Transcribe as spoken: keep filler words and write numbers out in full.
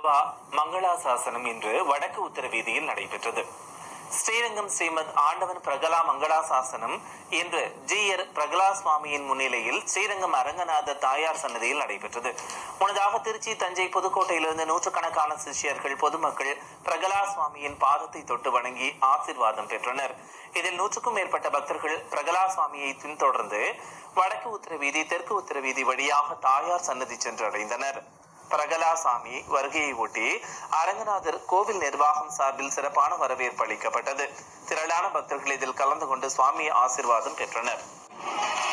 பாபா மங்களாசாசனம் இன்று வடக்கு உத்தர வீதியில் நடைபெற்றது. ஸ்ரீரங்கம் ஸ்ரீமத் ஆண்டவன் பிரகலா மங்களாசாசனம் இன்று ஜீயர் பிரகலா சுவாமியின் முன்னிலையில் ஸ்ரீரங்கம் அரங்கநாத தாயார் சன்னதியில் நடைபெற்றது. முன்னதாக திருச்சி, தஞ்சை, புதுக்கோட்டையிலிருந்து நூற்றுக்கணக்கான சிஷ்யர்கள், பொதுமக்கள் பிரகலா சுவாமியின் பாதத்தை தொட்டு வணங்கி ஆசீர்வாதம் பெற்றனர். இதில் நூற்றுக்கும் மேற்பட்ட பக்தர்கள் பிரகலா சுவாமியை பின்தொடர்ந்து வடக்கு உத்தர வீதி, தெற்கு உத்தர வீதி வழியாக தாயார் சன்னதி சென்று அடைந்தனர். பிரகலா சாமி வருகையை ஒட்டி அரங்கநாதர் கோவில் நிர்வாகம் சார்பில் சிறப்பான வரவேற்பு அளிக்கப்பட்டது. திரளான பக்தர்கள் இதில் கலந்து கொண்டு சுவாமி ஆசீர்வாதம் பெற்றனர்.